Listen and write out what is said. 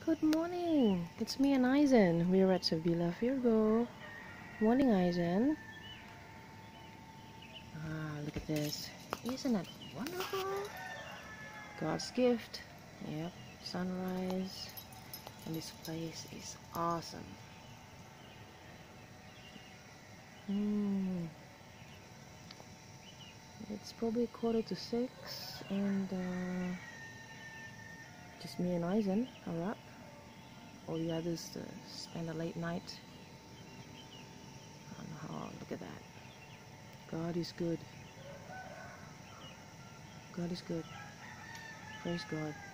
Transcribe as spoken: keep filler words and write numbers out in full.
Good morning. It's me and Eisen. We're at Sevilla Virgo. Morning, Eisen. Ah, look at this. Isn't that wonderful? God's gift. Yep. Sunrise. And this place is awesome. Hmm. It's probably quarter to six, and uh, just me and Eisen are up. All the others to spend a late night. Oh, look at that. God is good. God is good. Praise God.